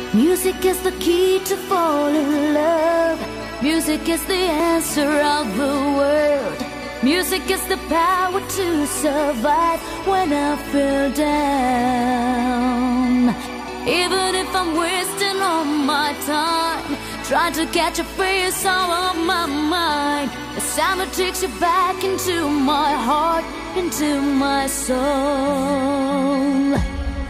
Music is the key to fall in love. Music is the answer of the world. Music is the power to survive when I feel down. Even if I'm wasting all my time trying to catch a face out of my mind, the sound that takes you back into my heart, into my soul.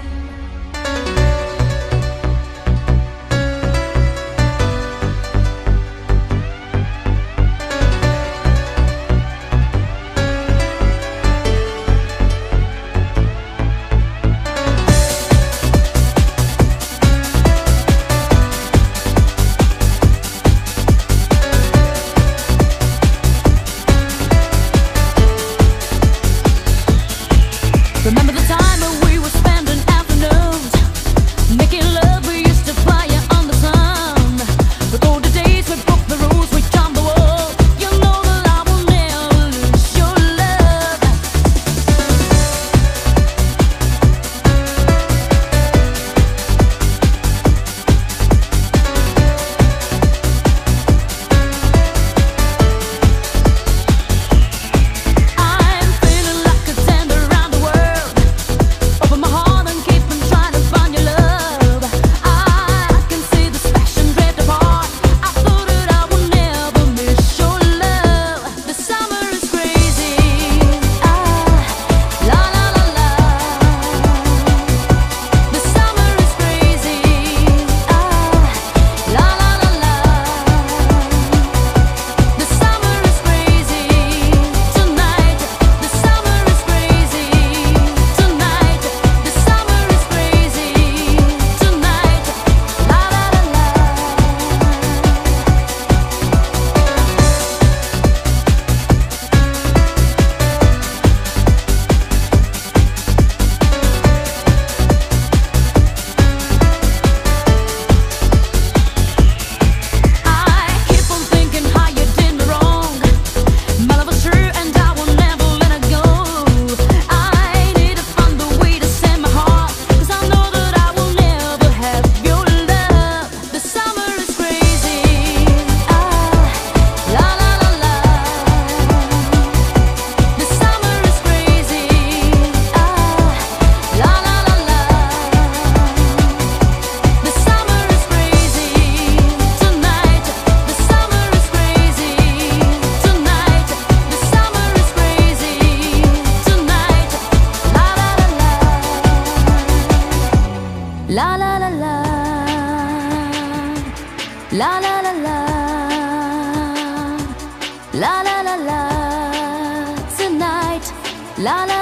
Remember the time when we were spending afternoons making love, we used to fly it on the sun. Recall the days we broke the rules, we jumped the wall. You know that I will never lose your love. I'm feeling like a tender around the world. Open my heart and keep on trying to find your love. I can see this passion drift apart. I thought that I would never miss your love. The summer is crazy. La la la la. The summer is crazy. La la la la. The summer is crazy tonight. The summer is crazy tonight. The summer is crazy tonight. La la la la. I keep on thinking how you did me wrong. My love was true and I will never let it go. I need to find a way to send my heart, 'cause I know that I will never have your love. The summer is crazy. La la la la. The summer is crazy. La la la la. The summer is crazy tonight. The summer is crazy tonight. The summer is crazy tonight. La la la la. La la la la. La la la la. La la la la. Tonight. La la